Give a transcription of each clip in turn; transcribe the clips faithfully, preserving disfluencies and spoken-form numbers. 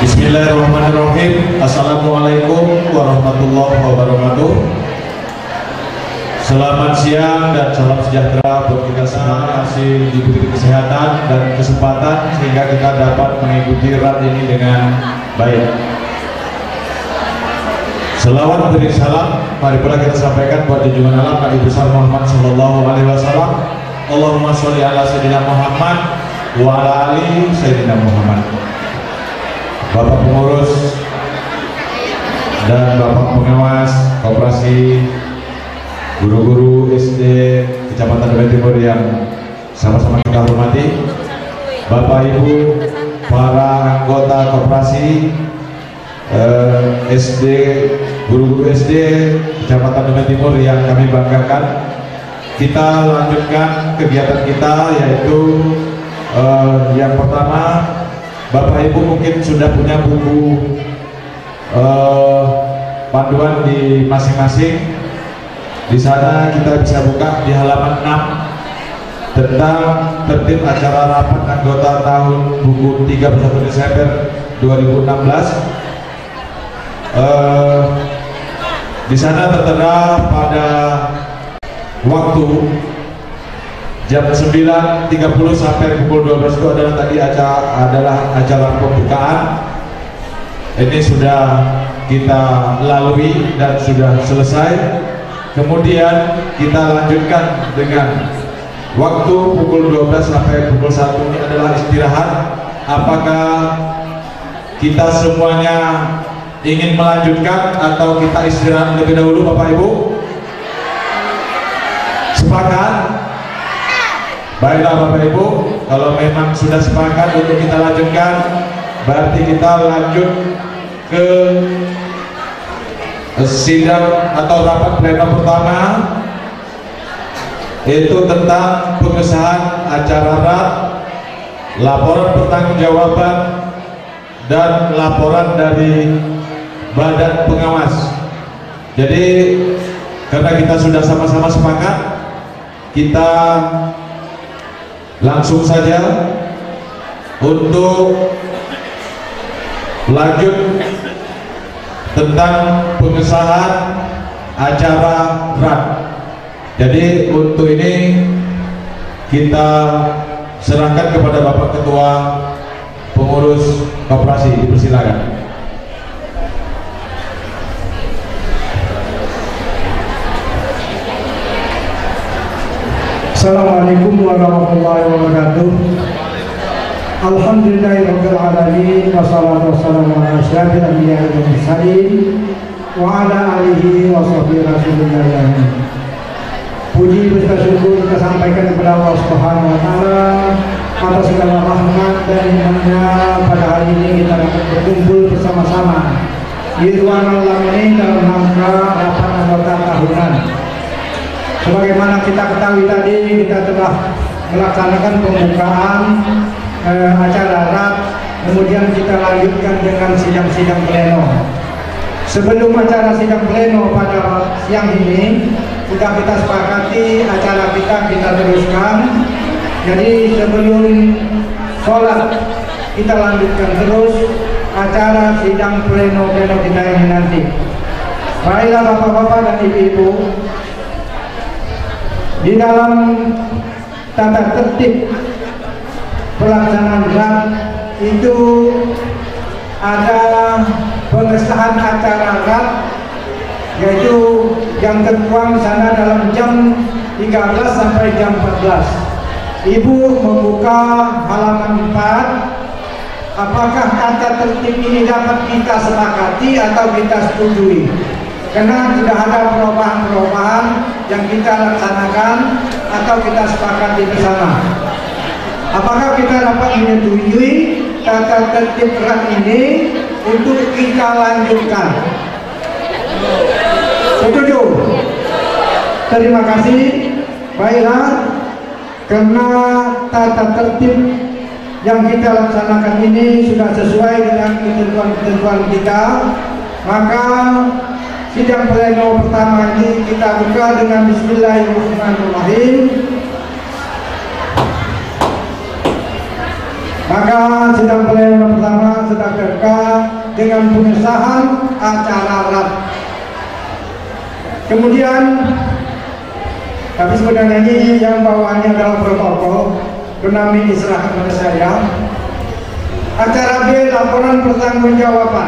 Bismillahirrahmanirrahim. Assalamualaikum warahmatullahi wabarakatuh. Selamat siang dan salam sejahtera buat kita semua. Masih diberi kesehatan dan kesempatan sehingga kita dapat mengikuti rat ini dengan baik. Selawat beri salam, mari pula kita sampaikan buat junjungan alam Nabi besar Muhammad Sallallahu Alaihi Wasallam. Allahumma sholli ala Sayyidina Muhammad wa ala ali Sayyidina Muhammad. Bapak pengurus dan Bapak pengawas koperasi, guru-guru S D Kecamatan Duren Timur yang sama-sama kita hormati, Bapak Ibu para anggota koperasi eh, S D, guru-guru S D Kecamatan Duren Timur yang kami banggakan. Kita lanjutkan kegiatan kita, yaitu eh, yang pertama, Bapak Ibu mungkin sudah punya buku uh, panduan di masing-masing. Di sana kita bisa buka di halaman enam tentang tertib acara rapat anggota tahun buku tiga puluh satu Desember dua ribu enam belas. Uh, di sana tertera pada waktu jam sembilan tiga puluh sampai pukul dua belas itu adalah tadi acara adalah acara pembukaan. Ini sudah kita lalui dan sudah selesai. Kemudian kita lanjutkan dengan waktu pukul dua belas sampai pukul satu ini adalah istirahat. Apakah kita semuanya ingin melanjutkan atau kita istirahat lebih dahulu, Bapak Ibu? Sepakat? Baiklah Bapak Ibu, kalau memang sudah sepakat untuk kita lanjutkan, berarti kita lanjut ke sidang atau rapat pleno pertama, yaitu tentang pengesahan acara rat, laporan pertanggungjawaban, dan laporan dari badan pengawas. Jadi karena kita sudah sama-sama sepakat, kita langsung saja untuk lanjut tentang pengesahan acara rat. Jadi untuk ini kita serahkan kepada Bapak Ketua Pengurus Koperasi, dipersilakan. Assalamualaikum warahmatullahi wabarakatuh. Alhamdulillahirabbil alamin, wassalatu wassalamu ala asyrafil anbiya'i wal mursalin wa ala alihi wa sahbihi rasulillah. Puji beserta syukur kita sampaikan kepada Allah Subhanahu wa taala atas segala rahmat dan nikmatnya. Pada hari ini kita dapat berkumpul bersama-sama di ruangan alam ini dalam rangka rapat anggota tahunan. Sebagaimana kita ketahui tadi, kita telah melaksanakan pembukaan eh, acara rat, kemudian kita lanjutkan dengan sidang-sidang pleno. Sebelum acara sidang pleno pada siang ini, sudah kita sepakati acara kita kita teruskan. Jadi sebelum sholat kita lanjutkan terus acara sidang pleno-pleno kita ini nanti. Baiklah Bapak-bapak dan Ibu-ibu, di dalam tata tertib pelaksanaan rat itu ada pengesahan acara rat, yaitu yang tertuang sana dalam jam tiga belas sampai jam empat belas. Ibu membuka halaman empat. Apakah tata tertib ini dapat kita sepakati atau kita setujui? Karena tidak ada perubahan-perubahan yang kita laksanakan atau kita sepakati bersama. Apakah kita dapat menyetujui tata tertib rat ini untuk kita lanjutkan? Setuju? Terima kasih. Baiklah, karena tata tertib yang kita laksanakan ini sudah sesuai dengan ketentuan-ketentuan kita, maka sidang pleno pertama ini kita buka dengan Bismillahirrahmanirrahim. Maka sidang pleno pertama sedang dekat dengan pengesahan acara R A P. Kemudian tapi sebenarnya ini yang bawaannya adalah protokol, Benami diserahkan kepada saya. Acara B, laporan pertanggungjawaban.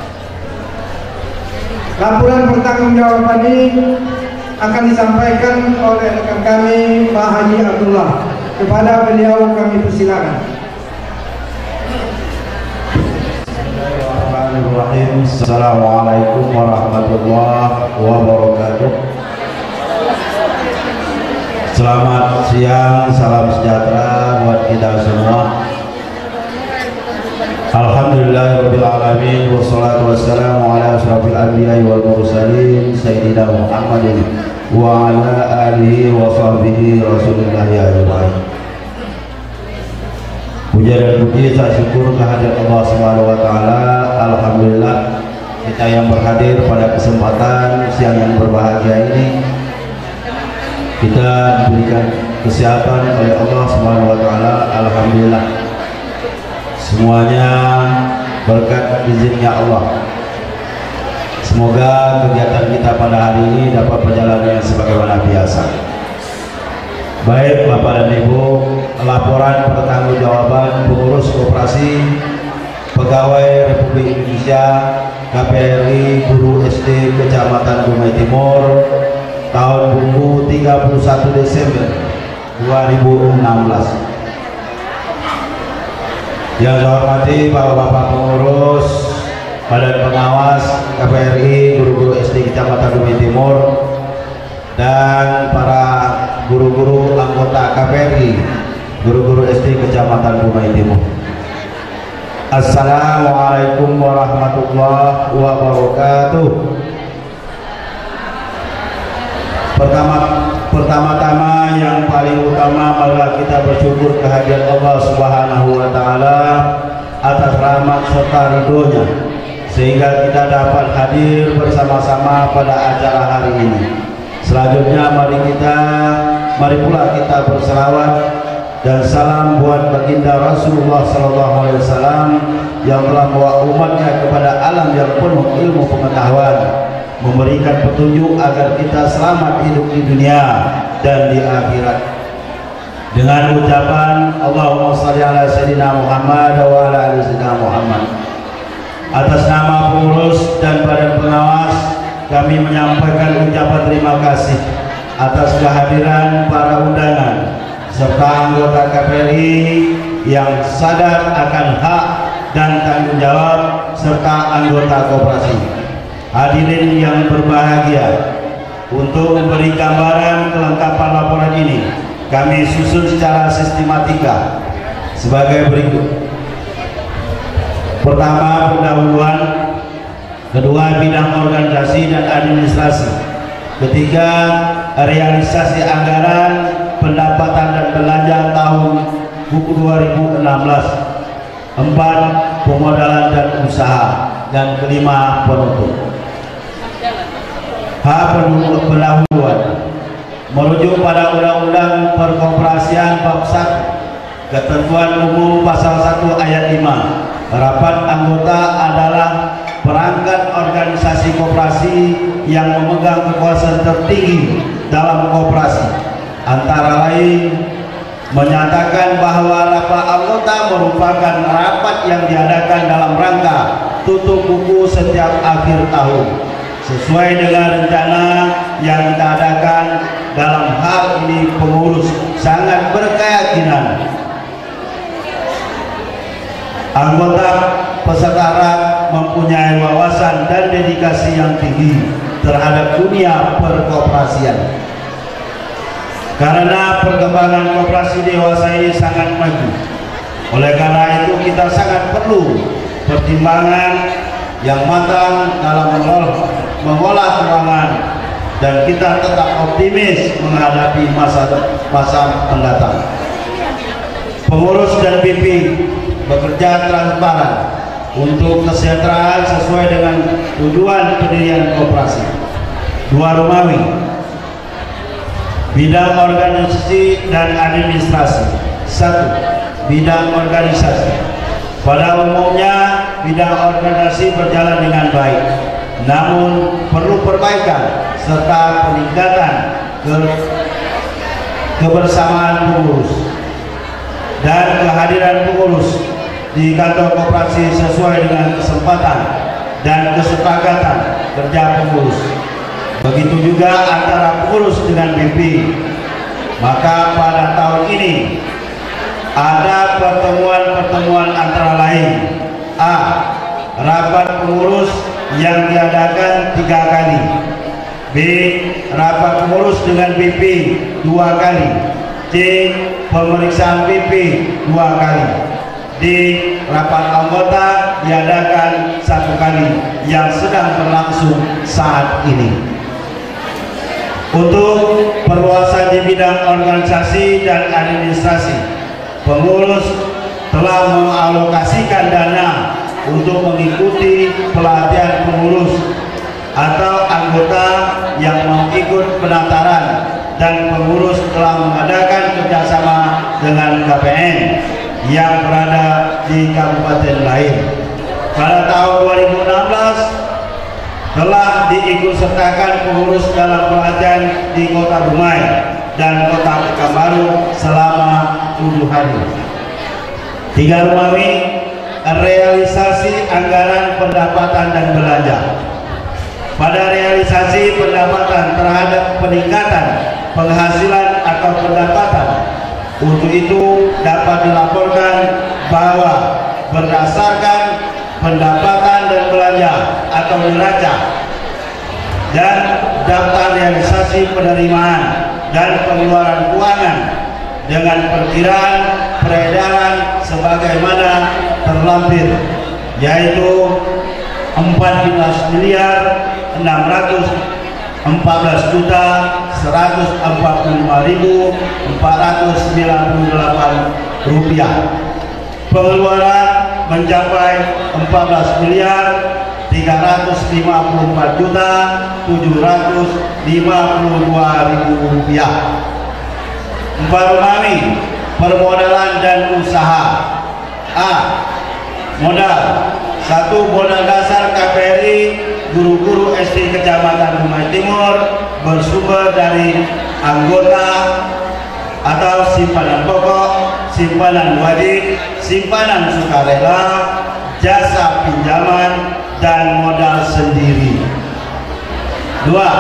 Laporan pertanggungjawaban ini akan disampaikan oleh rekan kami Pak Haji Abdullah. Kepada beliau kami persilakan. Bismillahirrahmanirrahim. Assalamualaikum warahmatullahi wabarakatuh. Selamat siang, salam sejahtera buat kita semua. Alhamdulillahirabbil alamin, wassalatu wassalamu ala asyrafil anbiya'i wal mursalin sayyidina Muhammadin wa ala alihi wa sahbihi rasulillahi ajma'in. Puja dan puji saya syukur kehadirat Allah Subhanahu wa taala. Alhamdulillah kita yang berhadir pada kesempatan siang yang berbahagia ini, kita diberikan kesehatan oleh Allah Subhanahu wa taala. Alhamdulillah. Semuanya berkat izinnya Allah. Semoga kegiatan kita pada hari ini dapat berjalan yang sebagaimana biasa. Baik Bapak dan Ibu, laporan pertanggungjawaban pengurus koperasi pegawai Republik Indonesia K P R I Guru S D Kecamatan Dumai Timur tahun buku tiga puluh satu Desember dua ribu enam belas. Yang saya hormati Bapak-bapak pengurus Badan Pengawas K P R I Guru-guru S D Kecamatan Dumai Timur dan para guru-guru anggota K P R I Guru-guru S D Kecamatan Dumai Timur. Assalamualaikum warahmatullahi wabarakatuh. Pertama Pertama-tama yang paling utama adalah kita bersyukur kehadiran Allah Subhanahu wa taala atas rahmat serta ridhonya sehingga kita dapat hadir bersama-sama pada acara hari ini. Selanjutnya mari kita mari pula kita berselawat dan salam buat baginda Rasulullah sallallahu alaihi wasallam yang telah membawa umatnya kepada alam yang penuh ilmu pengetahuan, memberikan petunjuk agar kita selamat hidup di dunia dan di akhirat. Dengan ucapan Allahumma shalli ala sayyidina Muhammad wa ala ali sayyidina Muhammad. Atas nama pengurus dan badan pengawas, kami menyampaikan ucapan terima kasih atas kehadiran para undangan serta anggota K P R I yang sadar akan hak dan tanggung jawab serta anggota koperasi. Hadirin yang berbahagia, untuk memberi gambaran kelengkapan laporan ini kami susun secara sistematika sebagai berikut. Pertama, pendahuluan. Kedua, bidang organisasi dan administrasi. Ketiga, realisasi anggaran pendapatan dan belanja tahun buku dua ribu enam belas. Empat, pemodalan dan usaha. Dan kelima, penutup. H. Pendahuluan. Merujuk pada Undang-Undang Perkoperasian Bab satu, Ketentuan Umum Pasal satu Ayat lima, rapat anggota adalah perangkat organisasi koperasi yang memegang kekuasaan tertinggi dalam koperasi. Antara lain, menyatakan bahwa rapat anggota merupakan rapat yang diadakan dalam rangka tutup buku setiap akhir tahun sesuai dengan rencana yang kita adakan. Dalam hal ini pengurus sangat berkeyakinan anggota peserta rapat mempunyai wawasan dan dedikasi yang tinggi terhadap dunia perkoperasian. Karena perkembangan koperasi dewasa ini sangat maju, oleh karena itu kita sangat perlu pertimbangan yang matang dalam mengolah keuangan, dan kita tetap optimis menghadapi masa masa mendatang. Pengurus dan B P bekerja transparan untuk kesejahteraan sesuai dengan tujuan pendirian koperasi. Dua Romawi. Bidang organisasi dan administrasi. Satu, bidang organisasi. Pada umumnya bidang organisasi berjalan dengan baik, namun perlu perbaikan serta peningkatan ke kebersamaan pengurus dan kehadiran pengurus di kantor koperasi sesuai dengan kesempatan dan kesepakatan kerja pengurus. Begitu juga antara pengurus dengan B P. Maka pada tahun ini ada pertemuan-pertemuan antara lain: A. Rapat pengurus yang diadakan tiga kali. B. Rapat pengurus dengan B P dua kali. C. Pemeriksaan B P dua kali. D. Rapat anggota diadakan satu kali yang sedang berlangsung saat ini. Untuk perluasan di bidang organisasi dan administrasi, pengurus telah mengalokasikan dana untuk mengikuti pelatihan pengurus atau anggota yang mau ikut pendaftaran, dan pengurus telah mengadakan kerjasama dengan K P N yang berada di kabupaten lain. Pada tahun dua ribu enam belas telah diikutsertakan pengurus dalam pelatihan di Kota Dumai dan Kota Pekanbaru selama tujuh hari. Tiga Rumawi, realisasi anggaran pendapatan dan belanja. Pada realisasi pendapatan terhadap peningkatan penghasilan atau pendapatan, untuk itu dapat dilaporkan bahwa berdasarkan pendapatan dan belanja atau neraca dan daftar realisasi penerimaan dan pengeluaran keuangan dengan perkiraan peredaran sebagaimana terlampir, yaitu empat belas miliar enam ratus empat belas juta seratus empat puluh lima ribu empat ratus sembilan puluh delapan rupiah. Pengeluaran mencapai empat belas miliar tiga ratus lima puluh empat juta tujuh ratus lima puluh dua ribu rupiah. Empat Rumawi, permodalan dan usaha. A. Modal. Satu, modal dasar K P R I guru-guru S D Kecamatan Dumai Timur bersumber dari anggota atau simpanan pokok, simpanan wajib, simpanan sukarela, jasa pinjaman, dan modal sendiri. Dua,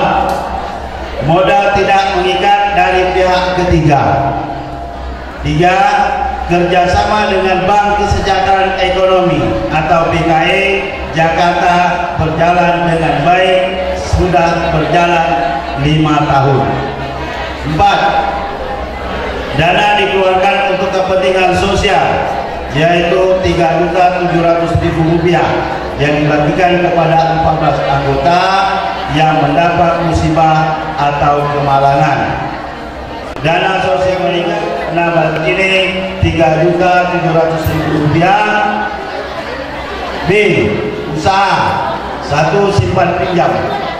modal tidak mengikat dari pihak ketiga. Tiga, kerjasama dengan Bank Kesejahteraan Ekonomi atau B K E Jakarta berjalan dengan baik, sudah berjalan lima tahun. Empat, dana dikeluarkan untuk kepentingan sosial, yaitu tiga juta tujuh ratus ribu rupiah yang dibagikan kepada empat belas anggota yang mendapat musibah atau kemalangan. Dana sosial meningkat nambah ini tiga juta tujuh ratus ribu rupiah. B. Usaha. Satu, simpan pinjam.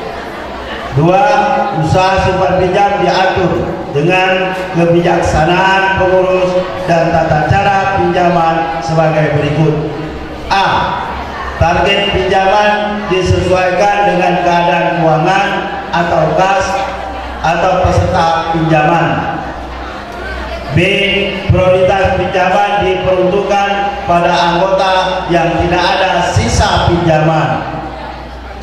Dua, usaha simpan pinjam diatur dengan kebijaksanaan pengurus dan tata cara pinjaman sebagai berikut. A. Target pinjaman disesuaikan dengan keadaan keuangan atau kas atau peserta pinjaman. B. Prioritas pinjaman diperuntukkan pada anggota yang tidak ada sisa pinjaman. C.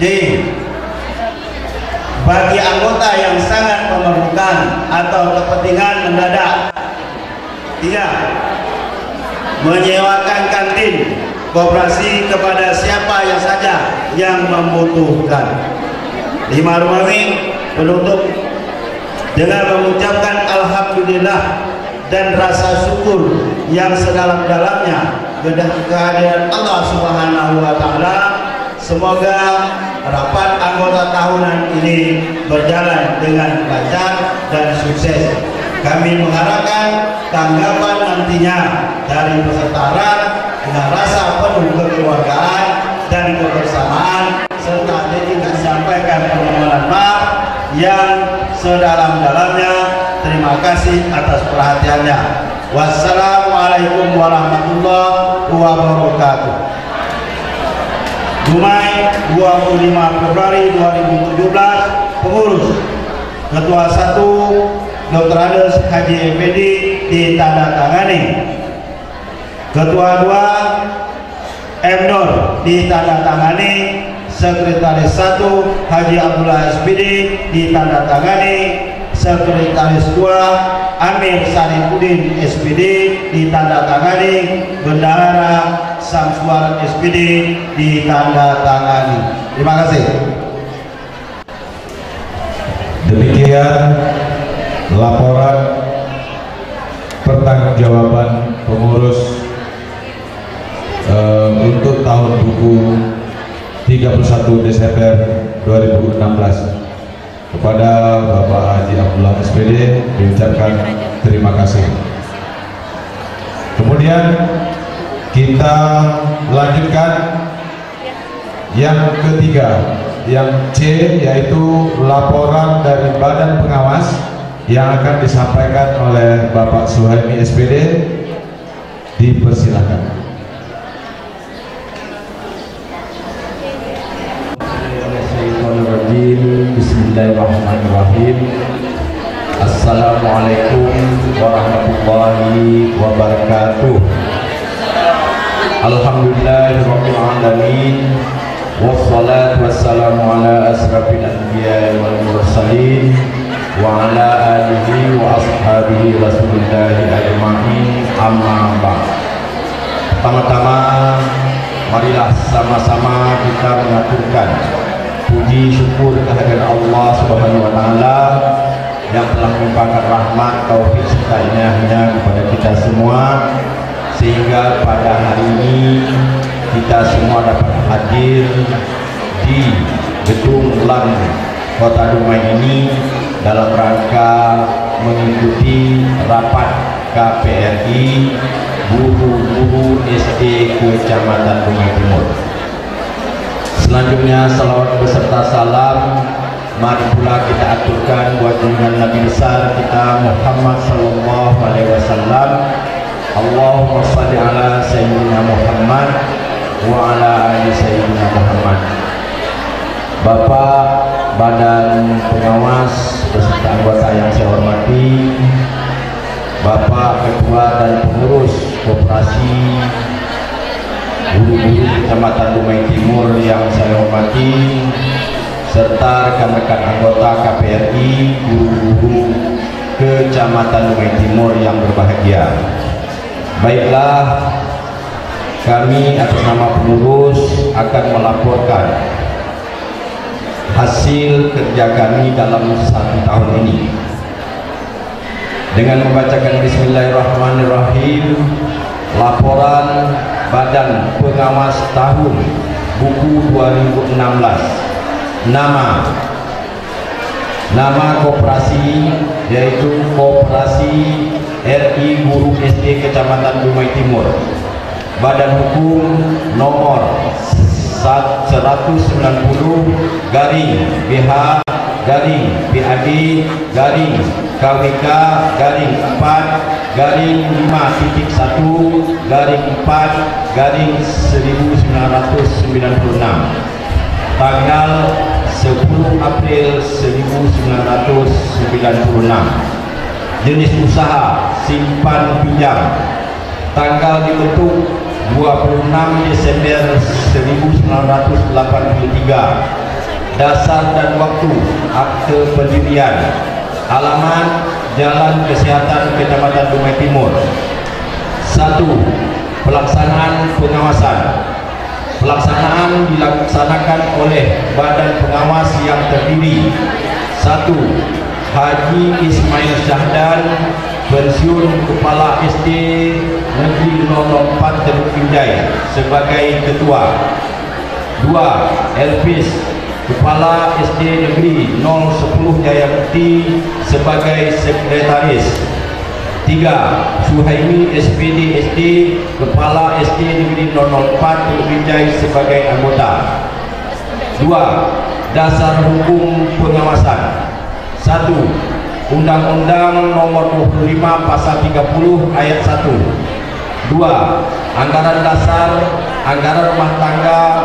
Bagi anggota yang sangat memerlukan atau kepentingan mendadak. Tiga. Menyewakan kantin koperasi kepada siapa yang saja yang membutuhkan. Lima Rumawi, penutup dengan mengucapkan alhamdulillah dan rasa syukur yang sedalam-dalamnya kehadiran Allah Subhanahu wa taala. Semoga rapat anggota tahunan ini berjalan dengan lancar dan sukses. Kami mengharapkan tanggapan nantinya dari peserta dengan rasa penuh kekeluargaan dan kebersamaan, serta juga disampaikan permohonan maaf yang sedalam-dalamnya. Terima kasih atas perhatiannya. Wassalamualaikum warahmatullahi wabarakatuh. Dumai dua puluh lima Februari dua ribu tujuh belas. Pengurus Ketua satu Doktor Ades Haji Effendi ditandatangani. Ketua dua M Nur ditandatangani. Sekretaris satu Haji Abdullah S P D ditandatangani. Sekretaris dua Amir Sarifudin S P D ditandatangani. Bendahara Samsuar S P D ditandatangani. Terima kasih. Demikian laporan pertanggungjawaban pengurus uh, untuk tahun buku tiga puluh satu Desember dua ribu enam belas. Kepada Bapak Haji Abdullah S P D diucapkan terima kasih. Kemudian kita lanjutkan yang ketiga, yang C, yaitu laporan dari Badan Pengawas yang akan disampaikan oleh Bapak Suhaimi S P D. Dipersilakan. Bismillahirrahmanirrahim. Assalamualaikum warahmatullahi wabarakatuh. Alhamdulillahirabbil alamin. Wassalatu wassalamu ala asrafil anbiya'i wal mursalin wa ala alihi wa ashabihi rasulillahi ajma'in, amma ba'd. Pertama-tama marilah sama-sama kita mengaturkan puji syukur kehadirat Allah Subhanahu wa taala yang telah melimpahkan rahmat, taufik serta inayahnya kepada kita semua, sehingga pada hari ini kita semua dapat hadir di gedung Lan Kota Dumai ini dalam rangka mengikuti rapat K P R I guru-guru S D Kecamatan Dumai Timur. Selanjutnya salawat beserta salam mari pula kita aturkan buat junjungan Nabi besar kita Muhammad sallallahu alaihi wasallam. Allahumma shalli ala sayyidina Muhammad wa ala ali sayyidina Muhammad. Bapak Badan Pengawas beserta anggota yang saya hormati, Bapak Ketua dan Pengurus Koperasi Guru-guru Kecamatan Dumai Timur yang saya hormati, serta rekan-rekan anggota K P R I guru-guru Kecamatan Dumai Timur yang berbahagia. Baiklah, kami atas nama pengurus akan melaporkan hasil kerja kami dalam satu tahun ini dengan membacakan Bismillahirrahmanirrahim. Laporan Badan Pengawas tahun buku dua ribu enam belas. Nama Nama koperasi yaitu Koperasi R I Guru S D Kecamatan Dumai Timur. Badan hukum nomor seratus sembilan puluh garing B H garing B A D garing K W K garing empat garing lima titik satu garing empat garing seribu sembilan ratus sembilan puluh enam, tanggal sepuluh April seribu sembilan ratus sembilan puluh enam. Jenis usaha simpan pinjam, tanggal dibentuk dua puluh enam Desember seribu sembilan ratus delapan puluh tiga. Dasar dan waktu akte pendirian, alamat Jalan Kesehatan Kecamatan Dumai Timur. Satu. Pelaksanaan pengawasan. Pelaksanaan dilaksanakan oleh Badan Pengawas yang terdiri satu. Haji Ismail Syahdan, pensiun Kepala S D Negeri nol empat Teluk Binjai sebagai Ketua. Dua. Elvis, Kepala S D Negeri nol sepuluh Jayapati sebagai Sekretaris. Tiga. Suhaimi S P D S D, Kepala S D Negeri nol empat Teluk Binjai sebagai anggota. Dua. Dasar hukum pengawasan. Satu. Undang-Undang nomor dua puluh lima pasal tiga puluh ayat satu. Dua. Anggaran dasar, anggaran rumah tangga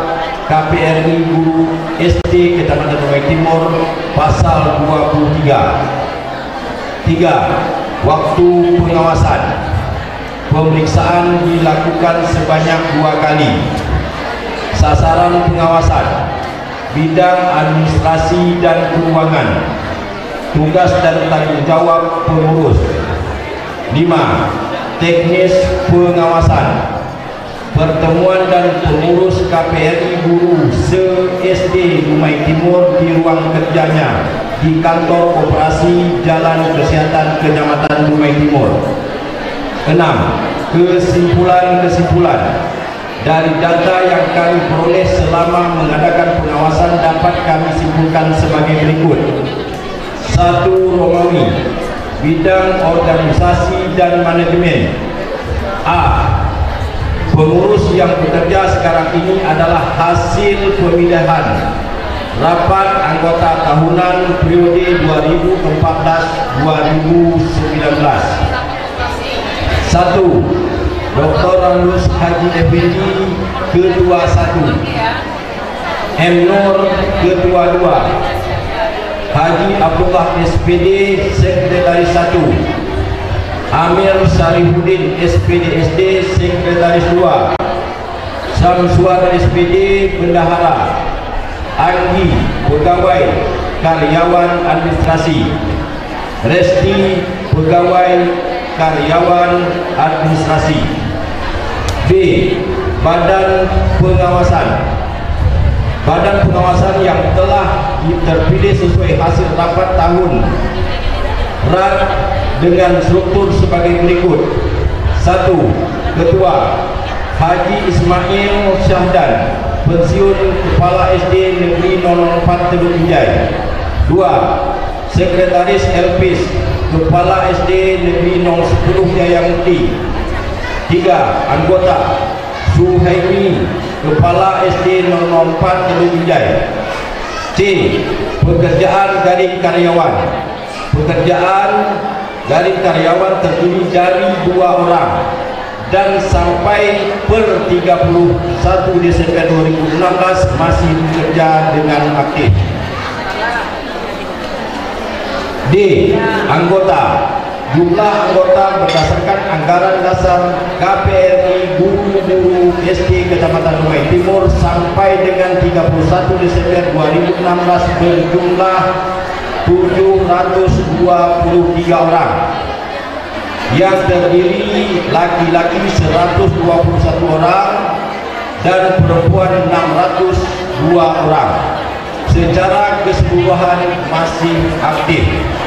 K P R I Guru S D Kecamatan Dumai Timur pasal dua puluh tiga. Tiga. Waktu pengawasan. Pemeriksaan dilakukan sebanyak dua kali. Sasaran pengawasan: bidang administrasi dan keuangan. Tugas dan tanggung jawab pengurus. Lima. Teknis pengawasan. Pertemuan dan pengurus K P R I Guru se-S D Dumai Timur di ruang kerjanya di kantor operasi Jalan Kesehatan Kecamatan Dumai Timur. Enam. Kesimpulan-kesimpulan dari data yang kami peroleh selama mengadakan pengawasan dapat kami simpulkan sebagai berikut. Satu. Romawi, bidang organisasi dan manajemen. A. Pengurus yang bekerja sekarang ini adalah hasil pemilihan rapat anggota tahunan periode dua ribu empat belas sampai dua ribu sembilan belas. Satu. Doktor Randus Haji Effendi Ketua Satu, M Nur Ketua Dua, Haji Abdullah S P D Sekretaris Satu, Amir Sarifudin S P D S D Sekretaris Dua, Samsuar S P D Bendahara, Anggi Pegawai Karyawan Administrasi, Resti Pegawai Karyawan Administrasi. B. Badan Pengawasan. Badan pengawasan yang telah terpilih sesuai hasil rapat tahun R A D dengan struktur sebagai berikut. Satu. Ketua Haji Ismail Syahdan, pensiun Kepala S D Negeri nol nol empat Teluk Binjai. Dua. Sekretaris L P I S Kepala S D Negeri nol sepuluh Jaya Mukti. Tiga. Anggota Suhaimi Kepala S D nol nol empat Teluk Binjai. C. Pekerjaan garing karyawan. Pekerjaan garing karyawan terdiri dari dua orang dan sampai per tiga puluh satu Desember dua ribu enam belas masih bekerja dengan aktif. D. Anggota. Jumlah anggota berdasarkan anggaran dasar K P R I Guru-Guru S D Kecamatan Dumai Timur sampai dengan tiga puluh satu Desember dua ribu enam belas berjumlah tujuh ratus dua puluh tiga orang, yang terdiri laki-laki seratus dua puluh satu orang dan perempuan enam ratus dua orang. Secara keseluruhan masih aktif.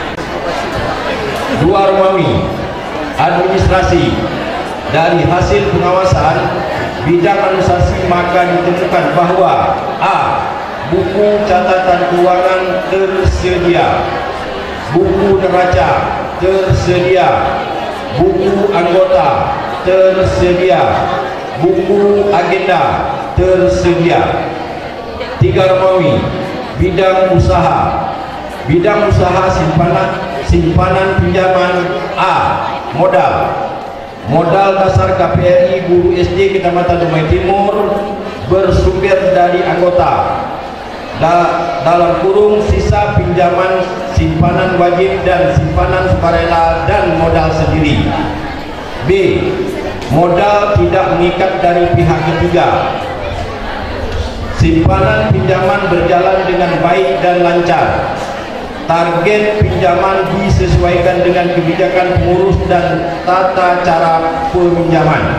Dua. Romawi, administrasi. Dari hasil pengawasan bidang administrasi maka ditemukan bahwa A. Buku catatan keuangan tersedia, buku neraca tersedia, buku anggota tersedia, buku agenda tersedia. Tiga. Romawi, bidang usaha. Bidang usaha simpanan simpanan pinjaman. A. Modal. Modal dasar K P R I Guru S D Kecamatan Dumai Timur bersumber dari anggota da, dalam kurung sisa pinjaman simpanan wajib dan simpanan sukarela dan modal sendiri. B. Modal tidak mengikat dari pihak ketiga. Simpanan pinjaman berjalan dengan baik dan lancar. Target pinjaman disesuaikan dengan kebijakan pengurus dan tata cara peminjaman.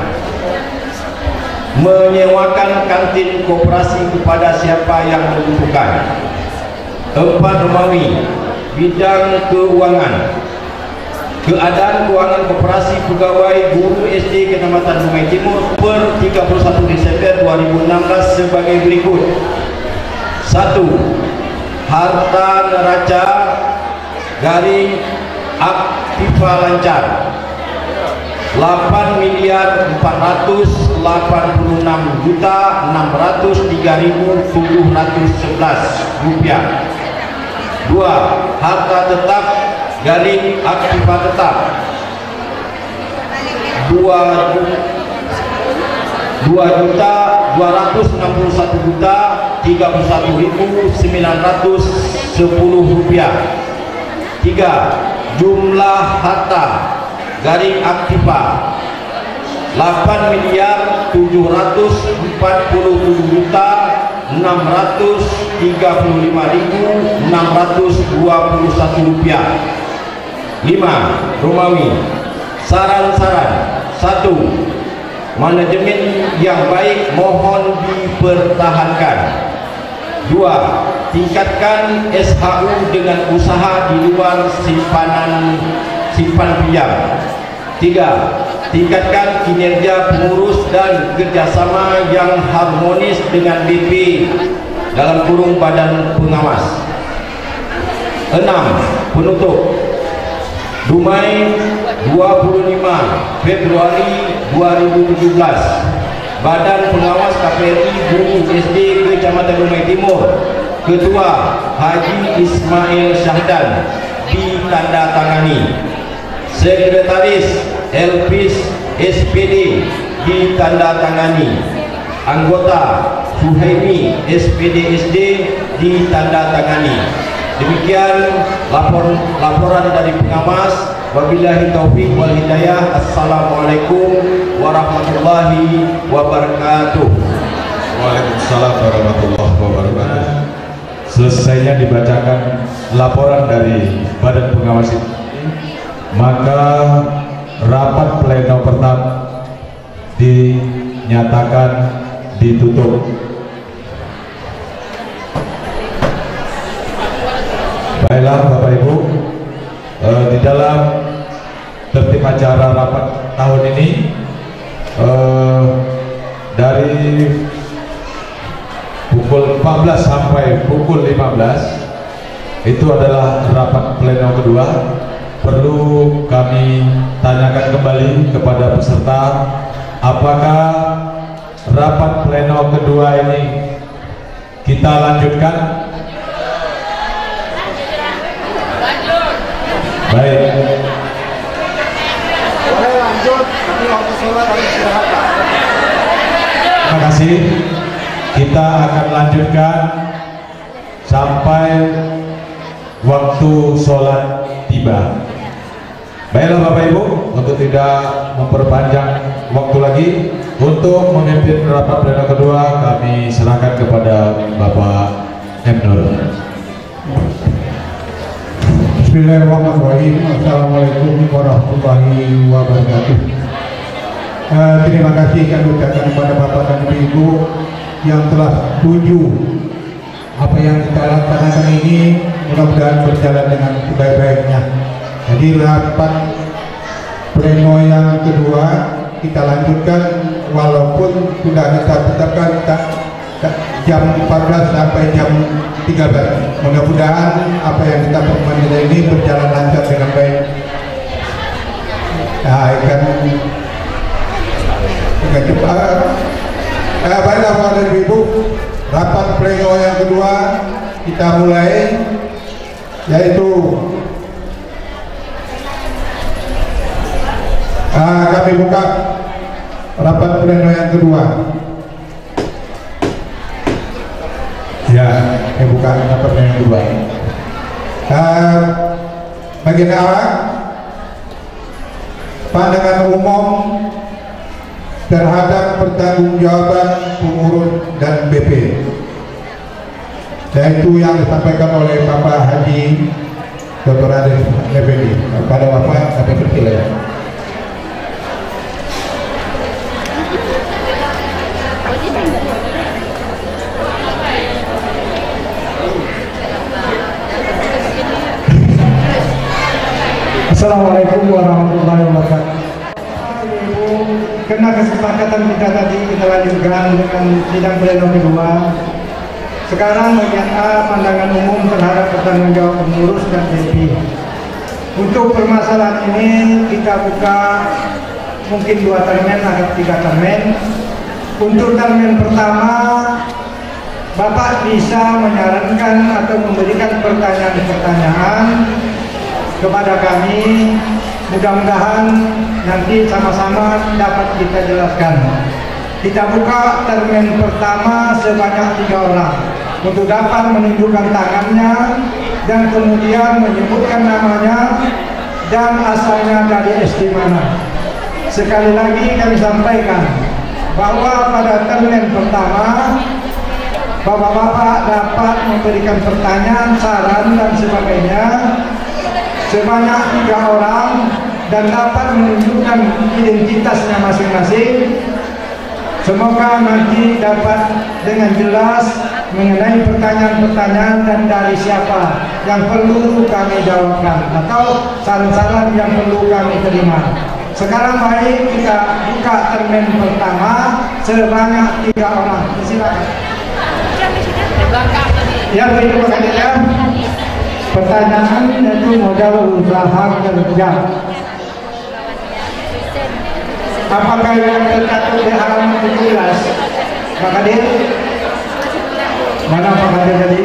Menyewakan kantin koperasi kepada siapa yang membutuhkan. Empat. Romawi, bidang keuangan. Keadaan keuangan koperasi pegawai guru S D Kecamatan Dumai Timur per tiga puluh satu Desember dua ribu enam belas sebagai berikut. Satu. Harta neraca garing aktiva lancar delapan miliar empat ratus delapan puluh enam juta enam ratus tiga ribu tujuh ratus sebelas rupiah. Dua. Harta tetap garing aktiva tetap dua dua juta dua ratus enam puluh satu juta tiga puluh satu ribu sembilan ratus sepuluh rupiah. Tiga, jumlah harta garing aktiva delapan miliar tujuh ratus empat puluh tujuh juta enam ratus tiga puluh lima ribu enam ratus dua puluh satu rupiah. Lima, Romawi. Saran-saran. Satu, manajemen yang baik mohon dipertahankan. Dua, tingkatkan S H U dengan usaha di luar simpanan simpan pinjam. Tiga, tingkatkan kinerja pengurus dan kerjasama yang harmonis dengan B P dalam kurung badan pengawas. Enam, penutup. Dumai dua puluh lima Februari dua ribu tujuh belas, Badan Pengawas K P R I Guru S D Kecamatan Dumai Timur, Ketua Haji Ismail Syahdan, ditandatangani. Sekretaris Elvis S P D, ditandatangani. Anggota Suhaimi S P D S D, ditandatangani. Demikian lapor, laporan dari pengawas. Wabillahi taufiq wal hidayah. Assalamualaikum warahmatullahi wabarakatuh. Waalaikumsalam warahmatullahi wabarakatuh. Selesainya dibacakan laporan dari Badan Pengawas ini, maka rapat pleno pertama dinyatakan ditutup. Baiklah Bapak Ibu, eh, di dalam tertib acara rapat tahun ini eh, dari pukul empat belas sampai pukul lima belas itu adalah rapat pleno kedua. Perlu kami tanyakan kembali kepada peserta, apakah rapat pleno kedua ini kita lanjutkan? Baik. Boleh lanjut, tapi waktu sholat harus istirahat. Terima kasih. Kita akan lanjutkan sampai waktu sholat tiba. Baiklah Bapak Ibu, untuk tidak memperpanjang waktu lagi, untuk memimpin rapat pleno kedua kami serahkan kepada Bapak M. Nur. Bismillahirrahmanirrahim. Assalamualaikum warahmatullahi wabarakatuh. Uh, terima kasih kami ucapkan kepada Bapak dan Ibu yang telah setuju apa yang kita laksanakan ini, mudah-mudahan berjalan dengan sebaik-baiknya. Jadi rapat pleno yang kedua kita lanjutkan walaupun sudah kita tetapkan jam empat belas sampai jam tiga belas. Mudah-mudahan apa yang kita permanenkan ini berjalan lancar dengan baik. Nah, akan dengan cepat. Eh, baiklah Bapak dan Ibu, rapat pleno yang kedua kita mulai, yaitu ah, kami buka rapat pleno yang kedua. Ya, saya buka rapat pleno yang kedua. Uh, bagian awal, pandangan umum terhadap pertanggungjawaban pengurus dan B P, yaitu yang disampaikan oleh Bapak Haji Doktor Adis Effendi. Pada Bapak, kami persilakan. Assalamualaikum warahmatullahi wabarakatuh. Karena kesepakatan kita tadi kita lanjutkan dengan sidang pleno kedua. Sekarang bagian A, pandangan umum terhadap pertanggungjawab pengurus dan B P. Untuk permasalahan ini kita buka mungkin dua termen atau tiga termen. Untuk termen pertama, Bapak bisa menyarankan atau memberikan pertanyaan-pertanyaan kepada kami, mudah-mudahan nanti sama-sama dapat kita jelaskan. Kita buka termen pertama sebanyak tiga orang untuk dapat menunjukkan tangannya dan kemudian menyebutkan namanya dan asalnya dari S D mana. Sekali lagi kami sampaikan bahwa pada termen pertama bapak-bapak dapat memberikan pertanyaan, saran dan sebagainya sebanyak tiga orang dan dapat menunjukkan identitasnya masing-masing. Semoga nanti dapat dengan jelas mengenai pertanyaan-pertanyaan dan dari siapa yang perlu kami jawabkan atau saran-saran yang perlu kami terima. Sekarang baik kita buka termen pertama sebanyak tiga orang. Silakan. Ya, baik ya. Pertanyaan itu modal usaha kerja. Apakah yang tercatat di halaman tujuh belas? Pak Kadir? Mana Pak Kadir tadi?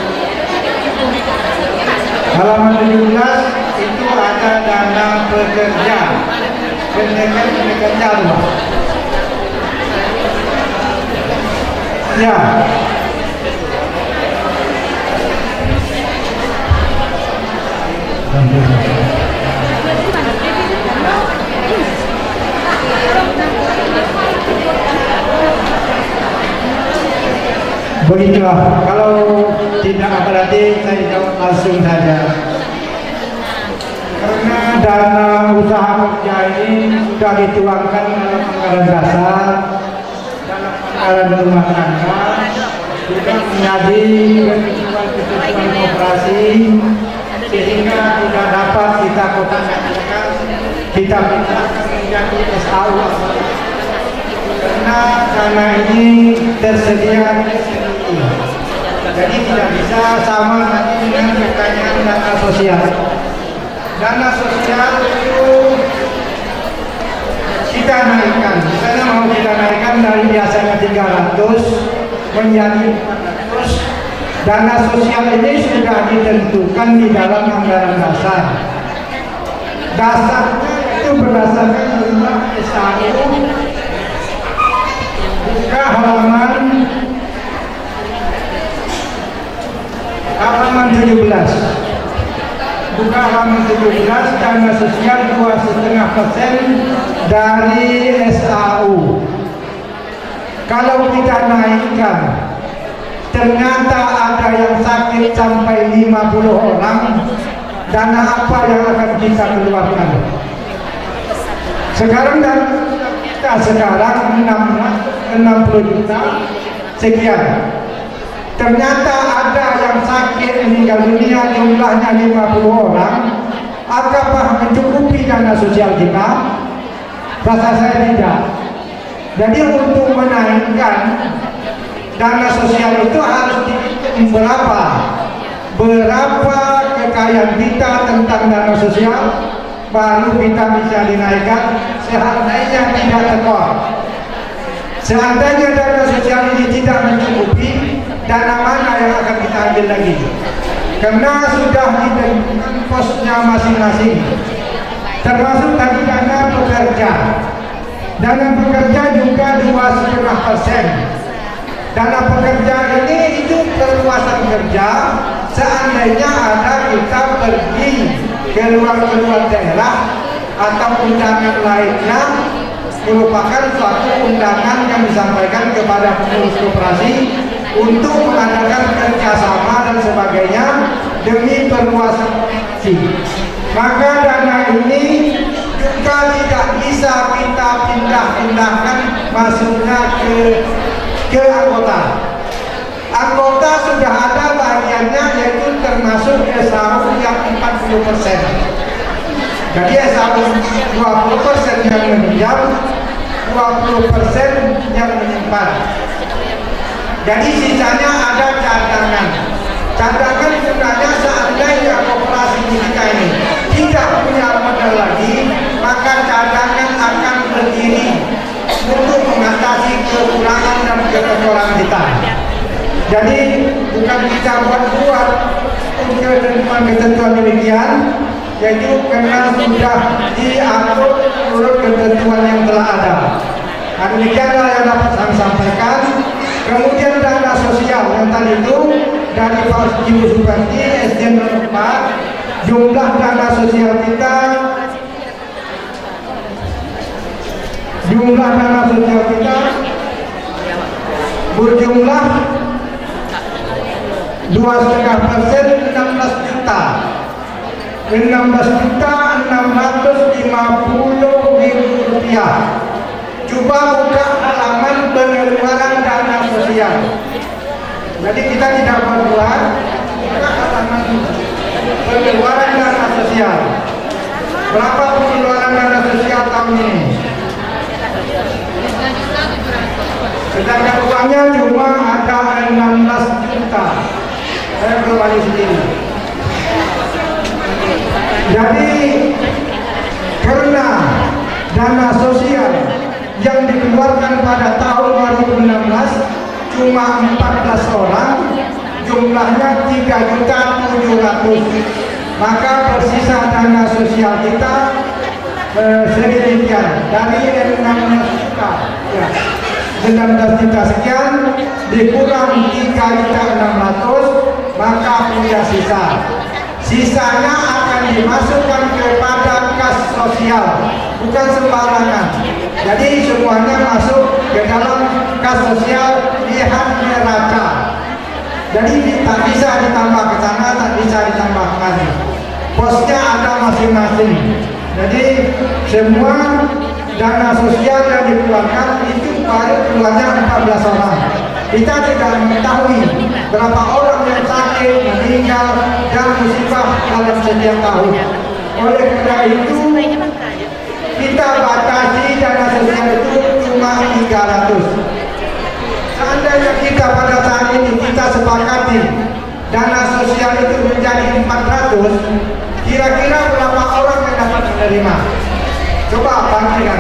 Halaman tujuh belas itu ada dana pekerja. Pendekan pekerja rumah. Ya. Begitulah, kalau tidak berarti saya jawab langsung saja. Karena dana usaha kerja ini sudah dituangkan dalam anggaran dasar, dalam anggaran rumah tangga, juga menjadi ketentuan-ketentuan operasi, sehingga tidak dapat kita kotak-kotakan, kita minta menjadi S A U. Karena dana ini tersedia jadi tidak bisa sama tadi dengan pertanyaan dana sosial. Dana sosial itu kita naikkan, misalnya mau kita naikkan dari biasanya tiga ratus menjadi empat ratus. Dana sosial ini sudah ditentukan di dalam anggaran dasar. Dasarnya itu berdasarkan jumlah S A U. Buka halaman halaman tujuh belas. Buka halaman tujuh belas, dana sosial dua koma lima persen dari S A U. Kalau kita naikkan, ternyata ada yang sakit sampai lima puluh orang, dana apa yang akan kita keluarkan? Sekarang dana kita sekarang enam puluh juta sekian. Ternyata ada yang sakit meninggal dunia jumlahnya lima puluh orang. Apakah mencukupi dana sosial kita? Rasa saya tidak. Jadi untuk menaikkan dana sosial itu harus dihitung berapa berapa kekayaan kita tentang dana sosial, baru kita bisa dinaikkan. Seandainya tidak tekor, seandainya dana sosial ini tidak mencukupi, dana mana yang akan kita ambil lagi? Karena sudah ditentukan posnya masing-masing, termasuk tadi dana pekerja. Dana pekerja juga dua koma lima persen. Dana pekerja ini itu perluasan kerja. Seandainya ada kita pergi ke luar-luar daerah atau undangan lainnya, merupakan suatu undangan yang disampaikan kepada pengurus koperasi untuk mengadakan kerjasama dan sebagainya demi perluasan koperasi. Maka dana ini juga tidak bisa kita pindah-pindahkan masuknya ke ke anggota. Anggota sudah ada bagiannya, yaitu termasuk S A U yang empat puluh persen. Jadi S A U dua puluh persen yang meminjam, dua puluh persen yang menyimpan. Jadi sisanya ada cadangan. Cadangan sebenarnya seandainya koperasi kita ini tidak punya modal lagi, maka cadangan akan berdiri untuk mengatasi kekurangan dan kekurangan kita. Jadi bukan kita buat-buat ketentuan-ketentuan demikian, yaitu karena sudah diatur menurut ketentuan yang telah ada. Nah, demikianlah yang dapat saya sampaikan. Kemudian dana sosial yang tadi itu dari Pak Ibu Suparti S D N empat, jumlah dana sosial kita jumlah dana sosial kita berjumlah dua setengah persen, enam belas juta enam belas juta enam ratus lima puluh ribu rupiah. Coba buka halaman pengeluaran dana sosial. Jadi kita tidak berbuat, buka halaman pengeluaran dana sosial. Berapa pengeluaran dana sosial tahun ini? Sedangkan uangnya cuma ada enam belas juta. Saya berbalik sendiri. Jadi karena dana sosial yang dikeluarkan pada tahun dua ribu enam belas cuma empat belas orang, jumlahnya tiga juta tujuh ratus, maka bersisa dana sosial kita eh, sedemikian dari enam belas juta ya, enam belas juta sekian dikurang tiga juta enam ratus, maka punya sisa. Sisanya akan dimasukkan kepada kas sosial, bukan sembarangan. Jadi semuanya masuk ke dalam kas sosial, lihat neraca. Jadi tak bisa ditambah ke sana, tak bisa ditambahkan. Posnya ada masing-masing. Jadi semua dana sosial yang dikeluarkan itu baru keluarnya empat belas orang. Kita tidak mengetahui berapa orang yang sakit, meninggal, dan musibah dalam setiap tahun. Oleh karena itu kita batasi dana sosial itu cuma tiga ratus. Seandainya kita pada saat ini kita sepakati dana sosial itu menjadi empat ratus, kira-kira berapa orang yang dapat menerima? Coba bandingkan.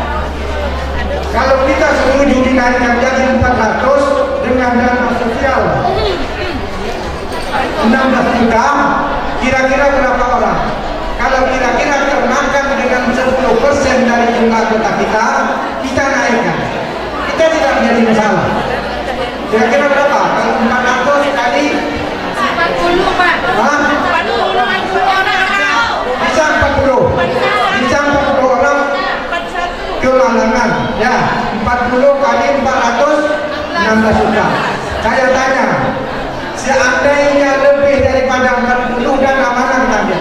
Kalau kita setuju dinaikkan jadi empat ratus dengan dana sosial enam belas juta, kira-kira berapa orang? Kalau kira-kira termakan dengan sepuluh persen dari jumlah kota kita, kita naikkan. Kita tidak menjadi masalah. Kira-kira berapa? Kalau empat ratus kali empat puluh, Pak. Hah? empat puluh orang. Bisa empat puluh. Bisa empat puluh orang kemalangan. Ya, empat puluh kali empat ratus, enam belas juta. Saya tanya, seandainya lebih daripada empat puluh dan amanah tadi.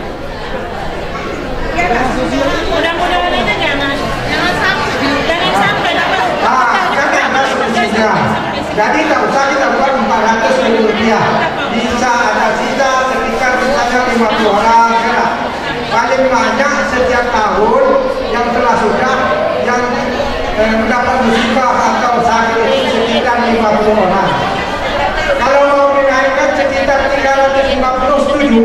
Mudah-mudahan itu jangan jangan sampai jangan sampai dapat. Ah, kan ada solusinya. Jadi tak usah kita buat empat ratus ribu rupiah. Bisa ada sisa sekitar misalnya lima puluh orang. Ya. Paling banyak setiap tahun yang telah sudah yang eh, mendapat musibah atau sakit itu sekitar lima puluh orang. Kalau mau dinaikkan sekitar tiga ratus lima puluh, setuju?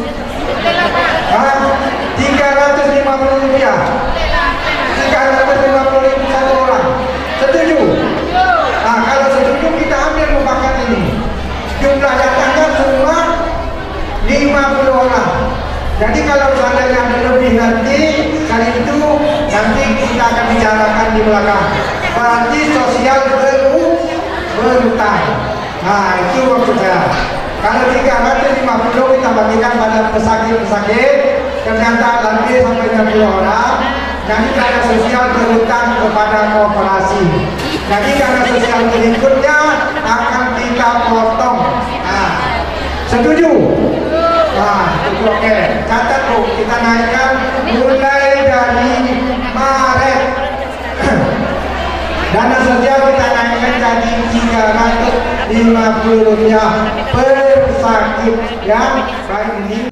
Ah, tiga ratus lima puluh rupiah. tiga ratus lima puluh ribu satu orang. Setuju? Nah, kalau setuju kita ambil mufakat ini. Jumlah datangnya semua lima puluh orang. Jadi kalau seandainya ada lebih nanti, kali itu nanti kita akan bicarakan di belakang. Berarti sosial baru berutang. Nah, itu maksud saya. Kalau tiga ratus lima puluh kita bagikan pada pesakit-pesakit, ternyata lebih sampai enam puluh orang. Nanti dana sosial berutang kepada koperasi. Jadi dana sosial berikutnya akan kita potong. Nah, setuju? Nah, itu oke. Catat tuh, kita naikkan mulai dari Maret. Dana sosial kita naikkan jadi tiga ratus lima puluh rupiah per sakit yang baik ini